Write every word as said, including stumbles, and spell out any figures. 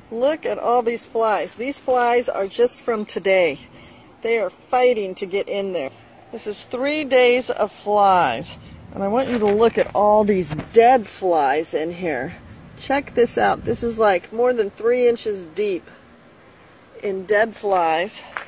Look at all these flies. These flies are just from today. They are fighting to get in there. This is three days of flies. And I want you to look at all these dead flies in here. Check this out. This is like more than three inches deep in dead flies.